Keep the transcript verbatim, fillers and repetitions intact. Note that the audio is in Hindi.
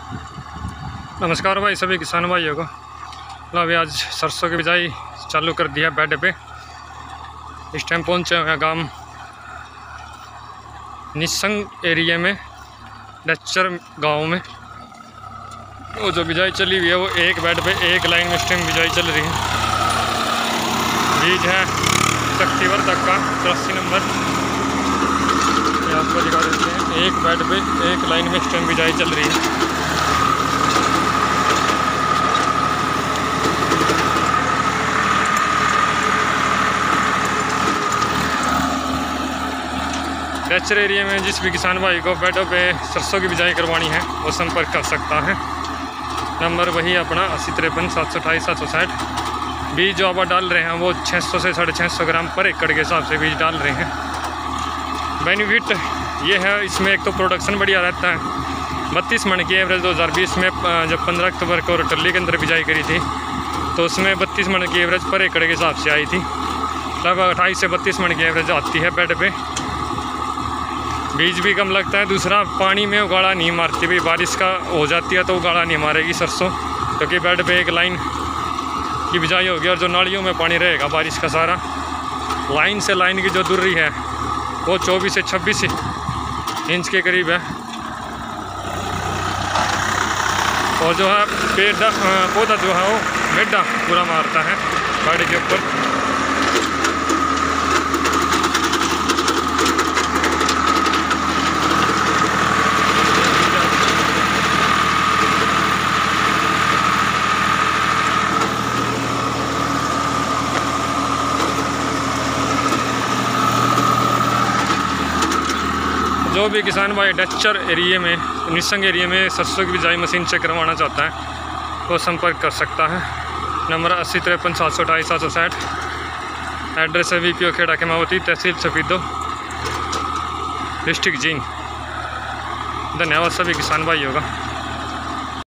नमस्कार भाई सभी किसान भाइयों को। लो अभी आज सरसों की बिजाई चालू कर दिया बेड पे। इस टाइम पहुँचे हुए हैं गांव निसंग एरिया में, डच्चर गांव में। वो जो बिजाई चली हुई है वो एक बेड पे एक लाइन में इस टाइम बिजाई चल रही है। बीज है शक्तिवर्धक का चौरासी नंबर, ये आपको दिखा देते हैं। एक बेड पे एक लाइन में इस टाइम बिजाई चल रही है। डच्चर एरिया में जिस भी किसान भाई को बेडों पे सरसों की बिजाई करवानी है वो संपर्क कर सकता है। नंबर वही अपना अस्सी तिरपन सात सौ अठाईस सात सौ साठ। बीज जो आप डाल रहे हैं वो छः सौ से साढ़े छः सौ ग्राम पर एकड़ के हिसाब से बीज डाल रहे हैं। बेनिफिट ये है, इसमें एक तो प्रोडक्शन बढ़िया रहता है। बत्तीस मन की एवरेज दो हज़ार बीस में जब पंद्रह अक्टूबर को टल्ली के अंदर बिजाई करी थी तो उसमें बत्तीस मन की एवरेज पर एकड़ के हिसाब से आई थी। लगभग अट्ठाईस से बत्तीस मन की एवरेज आती है बेड पे। बीज भी कम लगता है। दूसरा, पानी में उगाड़ा नहीं मारती। भाई बारिश का हो जाती है तो उगाड़ा नहीं मारेगी सरसों, क्योंकि तो बेड पे एक लाइन की बिजाई होगी और जो नालियों में पानी रहेगा बारिश का सारा, लाइन से लाइन की जो दूरी है वो चौबीस से छब्बीस इंच के करीब है। और जो है पेड़ पौधा जो है वो मेड्डा पूरा मारता है गाड़ी के ऊपर। जो भी किसान भाई डच्चर एरिया में, निसंग एरिया में सरसों की बिजाई मशीन से करवाना चाहता है वो संपर्क कर सकता है। नंबर अस्सी तिरपन सात सौ अठाईस सात सौ साठ। एड्रेस है V P O Kheda Khemawati, तहसील सफीदो, डिस्ट्रिक्ट जींद। धन्यवाद सभी किसान भाइयों का।